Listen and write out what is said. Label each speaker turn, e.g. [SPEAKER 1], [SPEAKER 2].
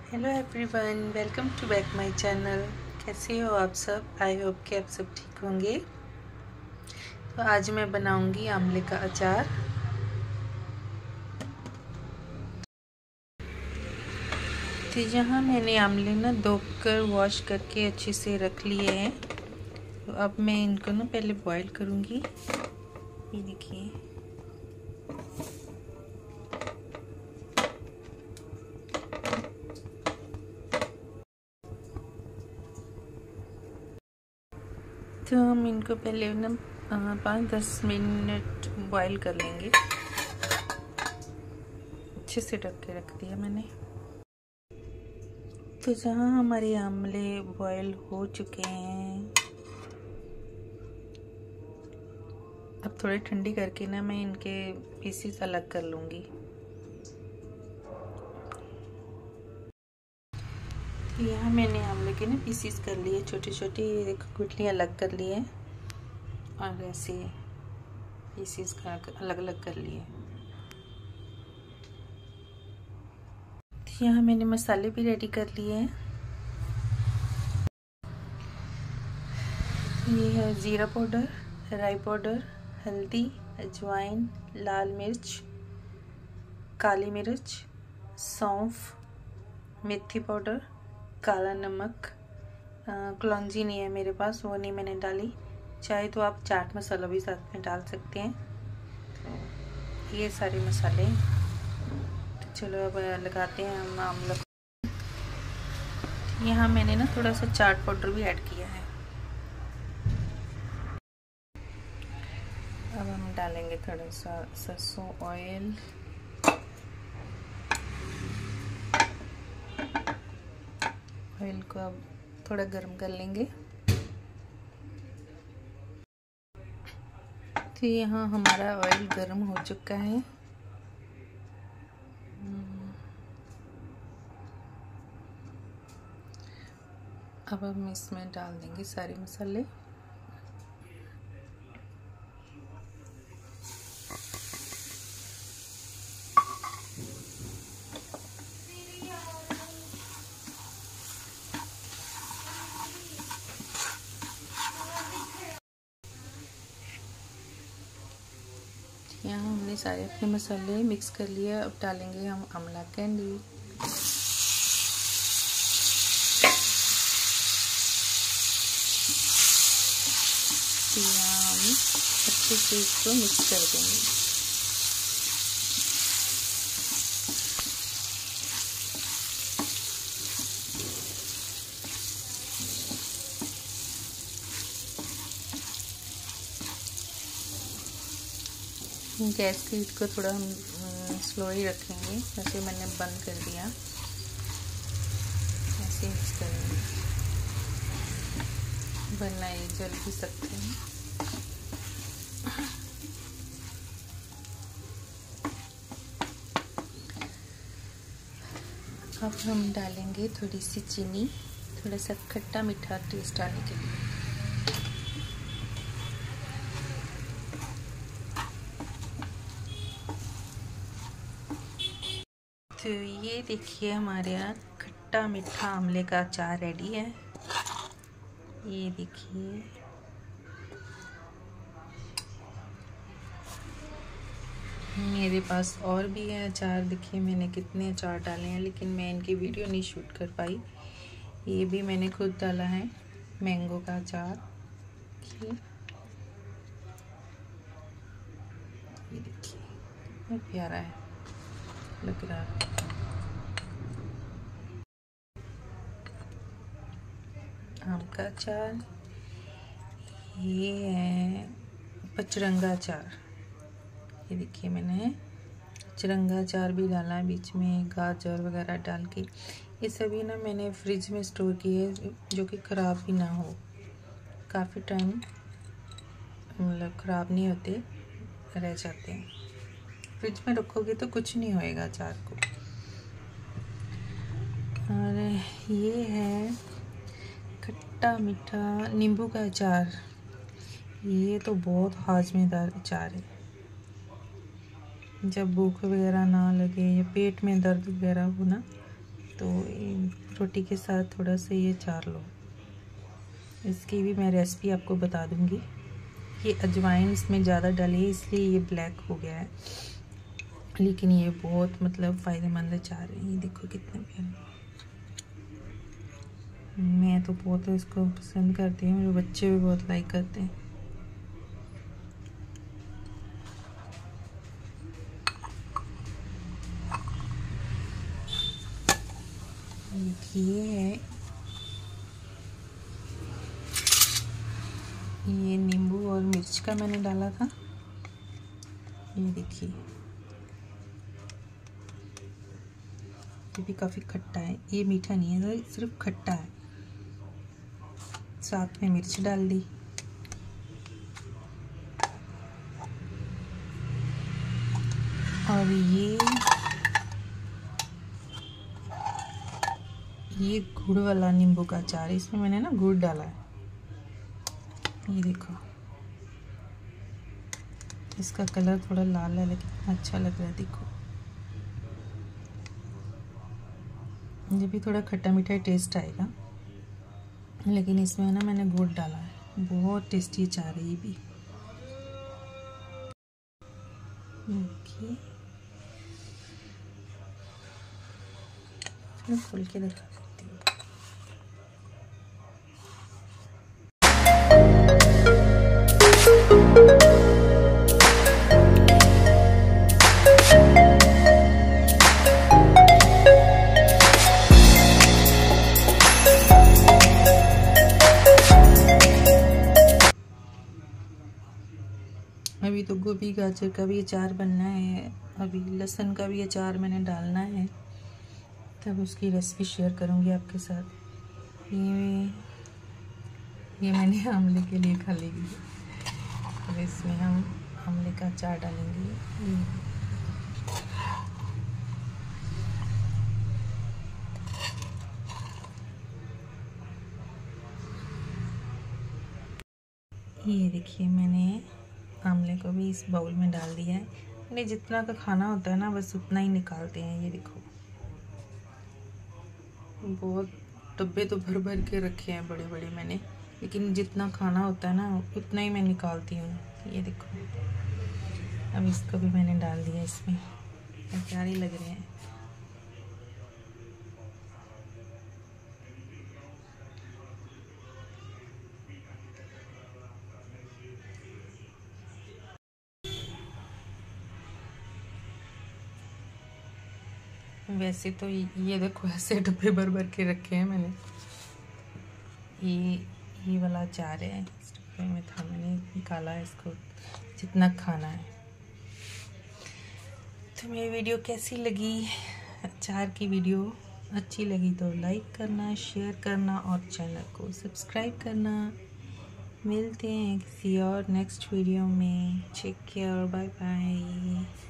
[SPEAKER 1] Hello everyone, welcome to back my channel. कैसे हो आप सब? आई होप कि आप सब ठीक होंगे। तो आज मैं बनाऊंगी आंवले का अचार। तो यहाँ मैंने आंवले ना धोकर वॉश करके अच्छे से रख लिए हैं। तो अब मैं इनको ना पहले बॉईल करूँगी। ये देखिए, तो हम इनको पहले ना 5-10 मिनट बॉईल कर लेंगे। अच्छे से ढक के रख दिया मैंने। तो जहाँ हमारे आंवले बॉईल हो चुके हैं, अब थोड़ी ठंडी करके ना मैं इनके पीसीस अलग कर लूँगी। यहाँ मैंने आंवले के ना पीसीस कर लिए, छोटी छोटी गुठलियाँ अलग कर लिए और ऐसे पीसीस का अलग अलग कर लिए। यहाँ मैंने मसाले भी रेडी कर लिए हैं। ये है जीरा पाउडर, राई पाउडर, हल्दी, अजवाइन, लाल मिर्च, काली मिर्च, सौंफ, मेथी पाउडर, काला नमक। कलौंजी नहीं है मेरे पास, वो नहीं मैंने डाली। चाहे तो आप चाट मसाला भी साथ में डाल सकते हैं। तो ये सारे मसाले। तो चलो अब लगाते हैं हम आंवला। यहाँ मैंने ना थोड़ा सा चाट पाउडर भी ऐड किया है। अब हम डालेंगे थोड़ा सा सरसों ऑयल, ऑयल को अब थोड़ा गर्म कर लेंगे। तो यहाँ हमारा ऑयल गर्म हो चुका है। अब हम इसमें डाल देंगे सारे मसाले। यहाँ हमने सारे अपने मसाले मिक्स कर लिए। अब डालेंगे हम आंवला कैंडी। तो यहाँ हम अच्छे से इसको मिक्स कर देंगे। गैस की हीट को थोड़ा हम स्लो ही रखेंगे। वैसे मैंने बंद कर दिया। ऐसे मिक्स करेंगे, वरना ये जल भी सकते हैं। अब हम डालेंगे थोड़ी सी चीनी, थोड़ा सा खट्टा मीठा टेस्ट आने के लिए। तो ये देखिए, हमारे यहाँ खट्टा मीठा आंवले का अचार रेडी है। ये देखिए, मेरे पास और भी है अचार। देखिए मैंने कितने अचार डाले हैं, लेकिन मैं इनकी वीडियो नहीं शूट कर पाई। ये भी मैंने खुद डाला है, मैंगो का अचार। ये देखिए, बहुत प्यारा है लग रहा है। आम का अचार। ये है पचरंगा अचार। ये देखिए, मैंने पचरंगा अचार भी डाला है बीच में, गाजर वगैरह डाल के। ये सभी ना मैंने फ्रिज में स्टोर किए, जो कि ख़राब भी ना हो। काफ़ी टाइम मतलब ख़राब नहीं होते, रह जाते हैं। फ्रिज में रखोगे तो कुछ नहीं होएगा अचार को। और ये है खट्टा मीठा नींबू का अचार। ये तो बहुत हाजमेदार अचार है। जब भूख वगैरह ना लगे या पेट में दर्द वगैरह हो ना, तो रोटी के साथ थोड़ा सा ये अचार लो। इसकी भी मैं रेसिपी आपको बता दूंगी। ये अजवाइन इसमें ज़्यादा डाली है इसलिए ये ब्लैक हो गया है, लेकिन ये बहुत मतलब फ़ायदेमंद अचार है। ये देखो कितने प्यारे, मैं तो बहुत इसको पसंद करती हूँ, मेरे बच्चे भी बहुत लाइक करते हैं। ये नींबू और मिर्च का मैंने डाला था। ये देखिए, ये भी काफ़ी खट्टा है, ये मीठा नहीं है, सिर्फ खट्टा है। साथ में मिर्च डाल दी। और ये गुड़ वाला नींबू का अचार है, इसमें मैंने ना गुड़ डाला है। ये देखो, इसका कलर थोड़ा लाल है लेकिन अच्छा लग रहा है। देखो, ये भी थोड़ा खट्टा मीठा टेस्ट आएगा, लेकिन इसमें ना मैंने गुड़ डाला है। बहुत टेस्टी अचार है ये भी। मैं खोल के दिखा सकती हूँ। अभी तो गोभी गाजर का भी अचार बनना है, अभी लहसुन का भी अचार मैंने डालना है, तब उसकी रेसिपी शेयर करूंगी आपके साथ। ये मैंने आंवले के लिए खा ली है, अब इसमें हम आंवले का अचार डालेंगे। ये देखिए, मैंने आंवले को भी इस बाउल में डाल दिया है। मैंने जितना का खाना होता है ना बस उतना ही निकालते हैं। ये देखो, बहुत डब्बे तो भर भर के रखे हैं बड़े बड़े मैंने, लेकिन जितना खाना होता है ना उतना ही मैं निकालती हूँ। ये देखो, अब इसको भी मैंने डाल दिया इसमें। प्यारे लग रहे हैं। वैसे तो ये देखो, ऐसे डब्बे भर भर के रखे हैं मैंने। ये वाला अचार है, इस डब्बे में था, मैंने निकाला है इसको जितना खाना है। तो मेरी वीडियो कैसी लगी? अचार की वीडियो अच्छी लगी तो लाइक करना, शेयर करना और चैनल को सब्सक्राइब करना। मिलते हैं किसी और नेक्स्ट वीडियो में। Take care, bye bye.